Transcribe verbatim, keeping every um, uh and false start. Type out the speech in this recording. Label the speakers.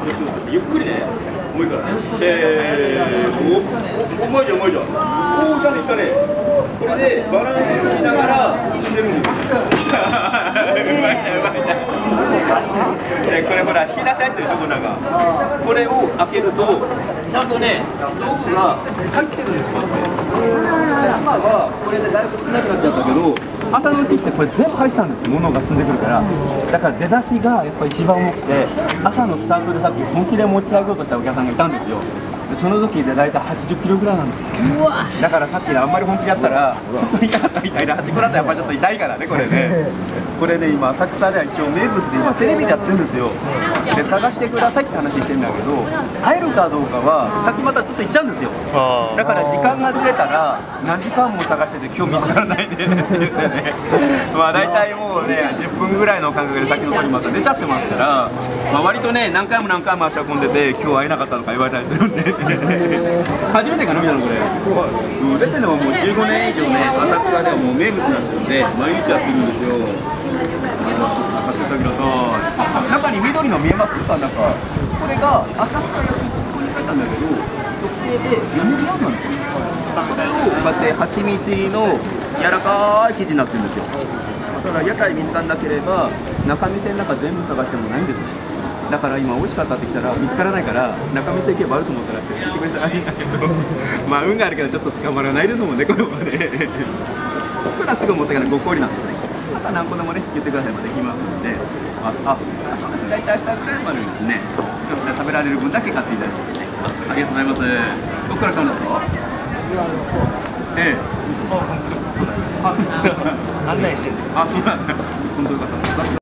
Speaker 1: ゆっくりね、重いからね。えー、お、重いじゃん、重いじゃん。こうじゃね、いったね。これでバランス取りながら進んでるんですよ。うまいね、うまいね。で、これほら、引き出し入ってるでしょ、この中。これを開けると、ちゃんとね、道具が入ってるんですよ。今はこれでだいぶ少なくなっちゃったけど、朝のうちってこれ全部入ってたんですよ、物が積んでくるから。だから出だしがやっぱ一番重くて、朝のスタートでさっき本気で持ち上げようとしたお客さんがいたんですよ。でその時で大体はちじゅっキロぐらいなんですよ。だからさっきあんまり本気でやったら痛かったみたいな、端っこだったらやっぱりちょっと痛いからね、これね。これね、今浅草では一応名物で今テレビでやってるんですよ。で探してくださいって話してるんだけど、会えるかどうかは先またずっと行っちゃうんですよ。だから時間がずれたら何時間も探してて今日見つからないねって言ってね。まあ大体もうねじゅっぷんぐらいの間隔で先の方にまた出ちゃってますから、まあ、割とね何回も何回も足運んでて今日会えなかったとか言われたりするんで初めてかなみたいなこれ。うん、出てるのはもうじゅうごねん以上ね、浅草ではもう名物になってるんで毎日やってるんですよ。買ってってください。中に緑の見えますか？なんかこれが浅草焼き、ここに書いたんだけど特製でよもぎあんなんですよ。これをこうやって蜂蜜入りの柔らかい生地になってるんですよ。ただ屋台見つからなければ中店の中全部探してもないんですね。だから今美味しかったって来たら見つからないから中店行けばあると思ったら聞いてくれたらいいんだけどまあ運があるけどちょっと捕まらないですもんね、これはね。これはすぐ持ってからご氷なんですね。また何個でもね言ってくださいばできますので、あ、あ、そうですね、大体明日ぐらいまでにですね食べられる分だけ買っていただいて、ね、あ, ありがとうございます。どこから買うんですか？ええ、あ、そうなんです。案内してるんです。あ、そうなんです。本当よかったです。